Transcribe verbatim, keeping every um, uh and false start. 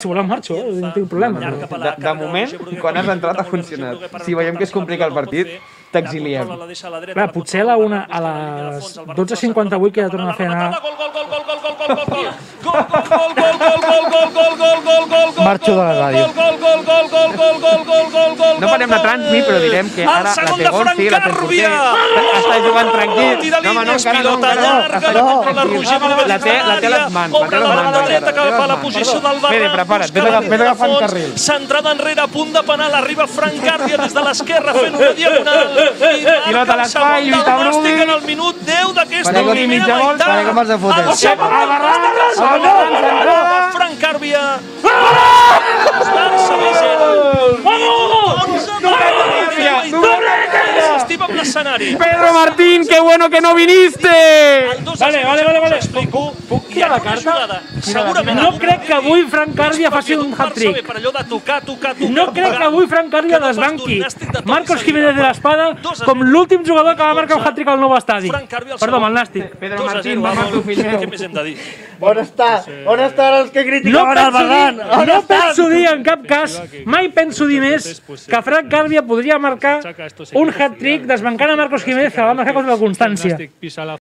Si voleu marxo, eh? No tinc problema. De, de moment, quan has entrat ha funcionat. Si veiem que es complica el partit, t'exiliem. Va, potser a, la una, a les dotze cinquanta-vuit que ja torna a fer anar... Marxo de la ràdio. No farem la transmi, però direm que ara la té Gonzi, la té el porter, està jugant tranquil. No, home, no, encara no, encara no. La té a les mans, la té a les mans. la posició del Barra. Prepara't, vés agafant carril. Centrada enrere, a punt de penal, arriba Frank Garbia des de l'esquerra fent una diagonal. Pilota a l'espai, lluita Brugui. En el minut deu d'aquesta Faré com i mitja volta. Faré com els de fotre. El segon Frank Garbia. Estar-se vigent. S'estima amb l'escenari. Pedro Martín, qué bueno que no viniste. Vale, vale, vale, vale. Puc tirar la carta? Segurament. No crec que avui Frank Garbia faci un hat-trick. Per allò de tocar, tocar, tocar. No crec que avui Frank Garbia desbanqui Marcos Jiménez de l'Espada com l'últim jugador que va marcar un hat-trick al nou estadi. Perdó, amb el Nàstic. Pedro Martín, va amb tu fill meu. Què més hem de dir? On està? On estan els que No criticaven el penso, Ferran? dir, no penso dir en cap cas, mai penso dir més, que Frank Garbia podria marcar un hat-trick desbancant a Marcos Jiménez que va marcar contra la Constància.